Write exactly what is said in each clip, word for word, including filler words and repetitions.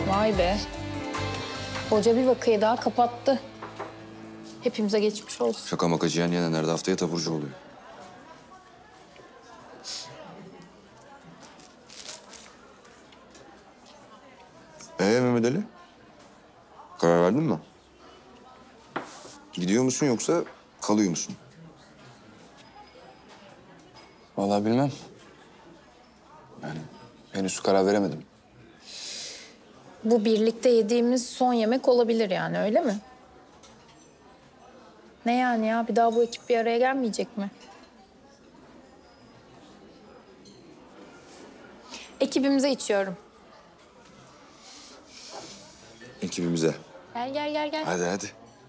Vay be. Hoca bir vakayı daha kapattı. Hepimize geçmiş olsun. Şaka maka Cihan Yener'de haftaya taburcu oluyor. Ee Mehmet Ali? Karar verdin mi? Gidiyor musun yoksa kalıyor musun? Vallahi bilmem. Yani henüz karar veremedim. Bu birlikte yediğimiz son yemek olabilir yani, öyle mi? Ne yani ya? Bir daha bu ekip bir araya gelmeyecek mi? Ekibimize içiyorum. Ekibimize. Gel gel gel gel. Hadi hadi.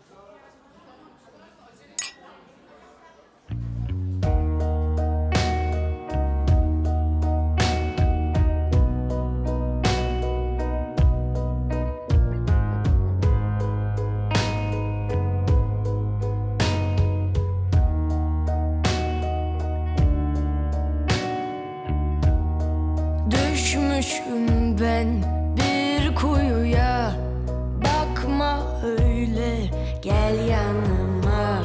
Düşmüşüm ben bir kuyuya, bakma öyle, gel yanıma.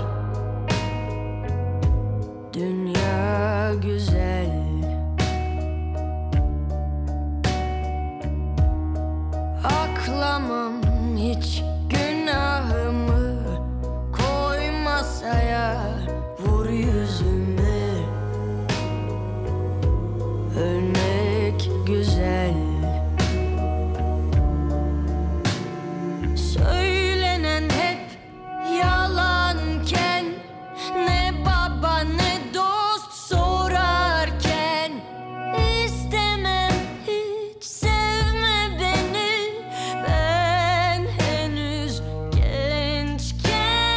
Dünya güzel, aklamam hiç günahımı, koy masaya, vur yüzümü. Ölmek güzel, söylenen hep yalanken, ne baba ne dost sorarken, istemem hiç sevme beni, ben henüz gençken.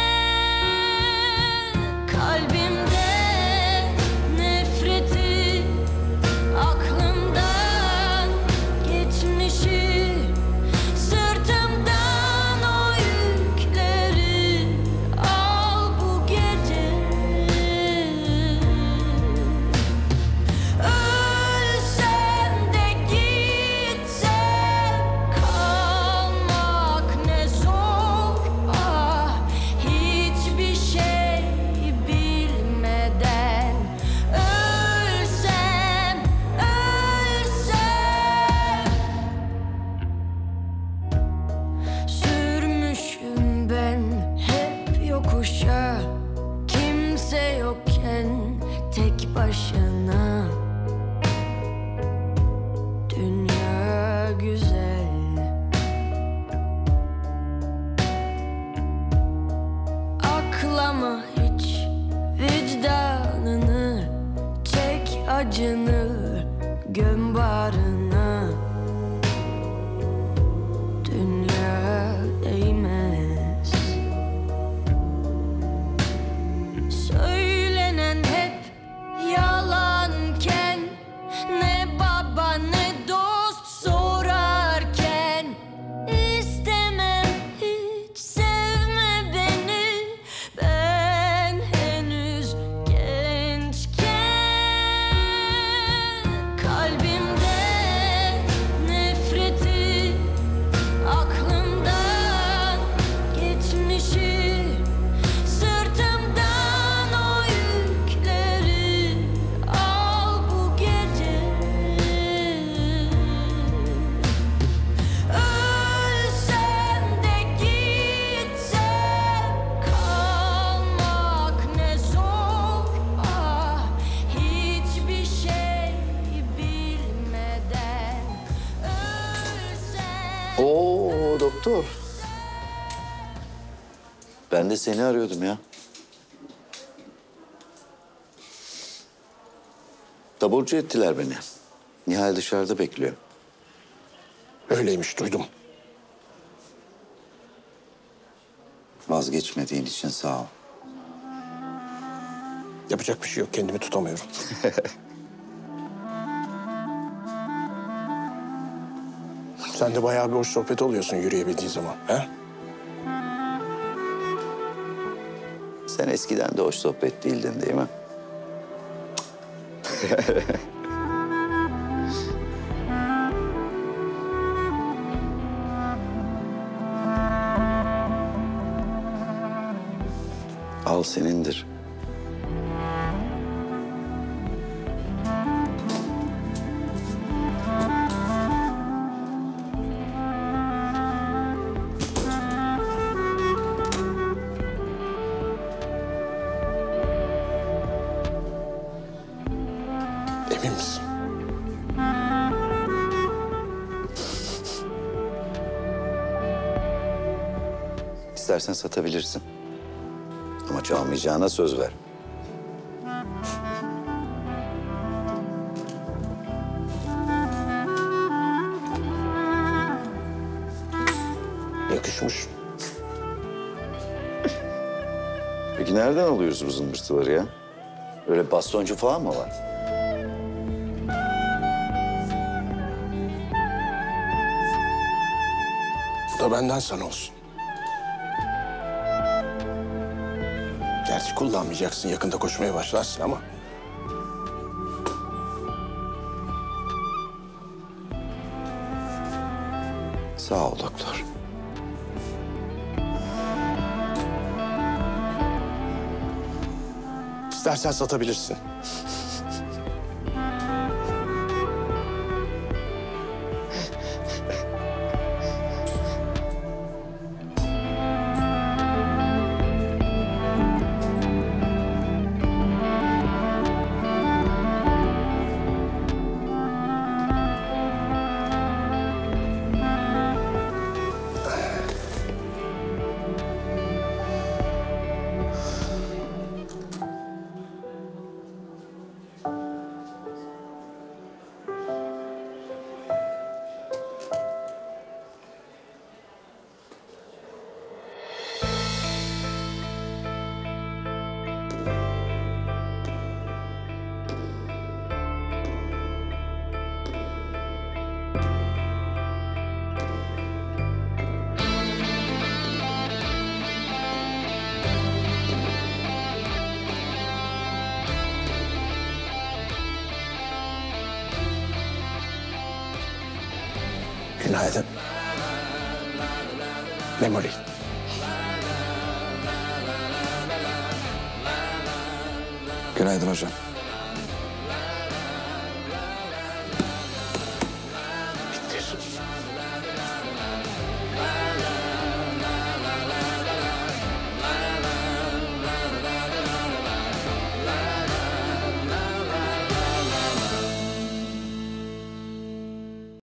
Kalbimde nefreti, aklımdan geçmişi, sırtımdan o yükleri al bu gece. Ölsem de gitsem, kalmak ne zor, ah, hiçbir şey bilmeden. Ölsem, ölsem, sürmüşüm ben hep yokuşa, kimse yokken tek başına. Dünya güzel, aklama hiç vicdanını, çek acını, göm bağrına. Dünya değmez, söylenen hep yalanken, ne baba ne dost sorarken, istemem hiç sevme beni, ben henüz gençken. Kalbimde nefreti, aklımdan geçmişi, sırtımdan o yükleri al bu gece. Ölsem de gitsem, kalmak ne zor, ah, hiçbir şey bilmeden. Ölsem. Oo doktor. Ben de seni arıyordum ya. Taburcu ettiler beni. Nihal dışarıda bekliyor. Öyleymiş, duydum. Vazgeçmediğin için sağ ol. Yapacak bir şey yok, kendimi tutamıyorum. Sen de bayağı bir hoş sohbet oluyorsun yürüyebildiğin zaman. He? Sen eskiden de hoş sohbet değildin değil mi? Cık. Al senindir. Emin misin? İstersen satabilirsin. Ama çalmayacağına söz ver. Yakışmış. Peki nereden alıyoruz bu zımbırtıları ya? Öyle bastoncu falan mı var? Bu da benden sana olsun. Gerçi kullanmayacaksın. Yakında koşmaya başlarsın ama. Sağ ol doktor. İstersen satabilirsin. Günaydın. Memoli. Günaydın hocam.